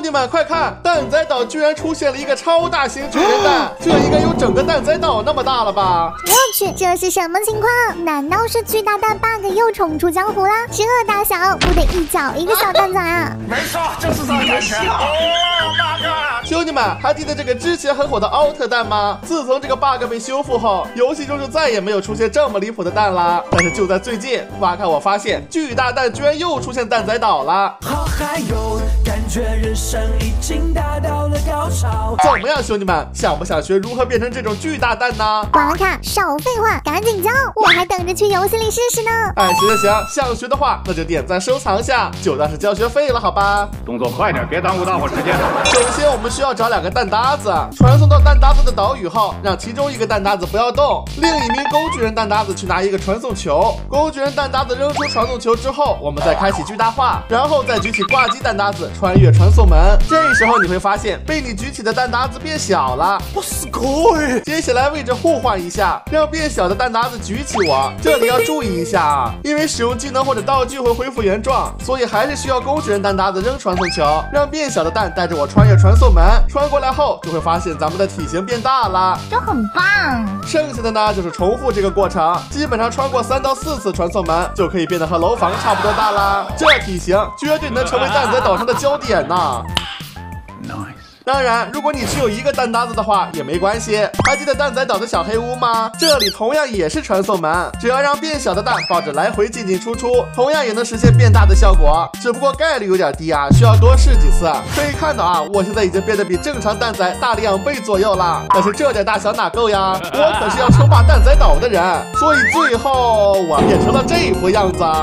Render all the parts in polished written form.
兄弟们，快看，蛋仔岛居然出现了一个超大型巨人蛋，这应该有整个蛋仔岛那么大了吧？ 我去，这是什么情况？难道是巨大蛋 bug 又重出江湖啦？这大小不得一脚一个小蛋仔啊！ 没错，就是这个感觉。 兄弟们，还记得这个之前很火的奥特蛋吗？自从这个 bug 被修复后，游戏中就再也没有出现这么离谱的蛋啦。但是就在最近，哇看我发现巨大蛋居然又出现蛋仔岛了。 好嗨哟，感觉人生已经达到了高潮。 怎么样，兄弟们，想不想学如何变成这种巨大蛋呢？ 哇卡，少废话，赶紧教，我还等着去游戏里试试呢。 哎，行，想学的话，那就点赞收藏下，就当是交学费了，好吧？ 动作快点，别耽误大伙时间。 首先，我们需要找2个蛋搭子，传送到蛋搭子的岛屿后，让其中一个蛋搭子不要动，另一名工具人蛋搭子去拿一个传送球。工具人蛋搭子扔出传送球之后，我们再开启巨大化，然后再举起挂机蛋搭子穿越传送门。这时候你会发现，被你举起的蛋搭子变小了。 我すごい。 接下来位置互换一下，让变小的蛋搭子举起我。这里要注意一下啊，因为使用技能或者道具会恢复原状，所以还是需要工具人蛋搭子扔传送球，让变小的蛋带着我穿越传送门。穿过来后，就会发现咱们的体型变大了， 这很棒。 剩下的呢就是重复这个过程，基本上穿过3到4次传送门，就可以变得和楼房差不多大啦。这体型绝对能成为蛋仔岛上的焦点呐。当然，如果你只有1个蛋搭子的话也没关系。还记得蛋仔岛的小黑屋吗？这里同样也是传送门，只要让变小的蛋抱着来回进进出出，同样也能实现变大的效果，只不过概率有点低啊，需要多试几次。可以看到啊，我现在已经变得比正常蛋仔大2倍左右了。但是这点大小哪够呀？我可是要称霸蛋仔岛的人，所以最后我变成了这副样子。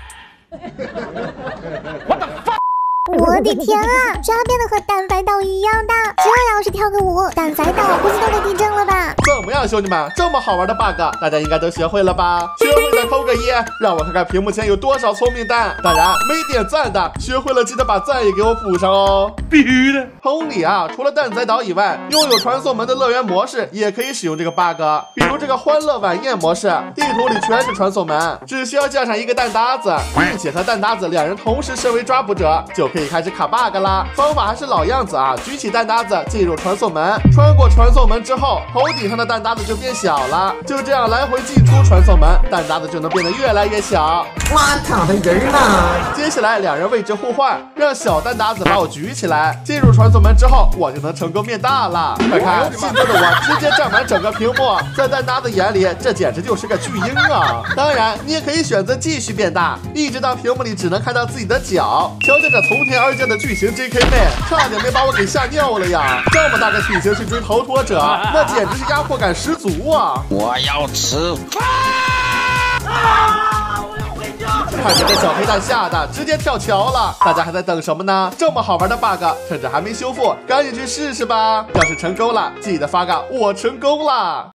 我的天啊，居然变得和蛋仔岛一样大！这要是跳个舞，蛋仔岛估计都得地震了吧？ 怎么样，兄弟们，这么好玩的 bug， 大家应该都学会了吧？学会的扣个1，让我看看屏幕前有多少聪明蛋。当然，没点赞的，学会了记得把赞也给我补上哦。 必须的。 同理啊，除了蛋仔岛以外，拥有传送门的乐园模式也可以使用这个 bug， 比如这个欢乐晚宴模式，地图里全是传送门，只需要架上1个蛋搭子，并且和蛋搭子2人同时身为抓捕者，就可以开始卡 bug 啦。方法还是老样子啊，举起蛋搭子进入传送门，穿过传送门之后，头顶上的蛋搭子就变小了，就这样来回进出传送门，蛋搭子就能变得越来越小。 我操的人呐！ 接下来2人位置互换，让小蛋搭子把我举起来，进入传送门之后，我就能成功变大了。快看，现在的我直接占满整个屏幕，在蛋搭子眼里，这简直就是个巨婴啊！当然，你也可以选择继续变大，一直到屏幕里只能看到自己的脚。瞧瞧这从天而降的巨型 JK 妹，差点没把我给吓尿了呀！这么大个体型去追逃脱者，那简直是压迫感十足啊！ 我要吃饭！ 看着这小黑蛋吓得直接跳桥了，大家还在等什么呢？这么好玩的 bug， 趁着还没修复，赶紧去试试吧！要是成功了，记得发个我成功了。